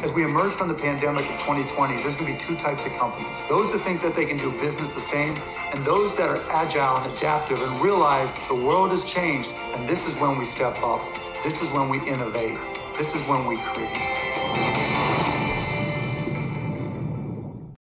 As we emerge from the pandemic of 2020, there's going to be two types of companies. Those that think that they can do business the same, and those that are agile and adaptive and realize the world has changed, and this is when we step up. This is when we innovate. This is when we create.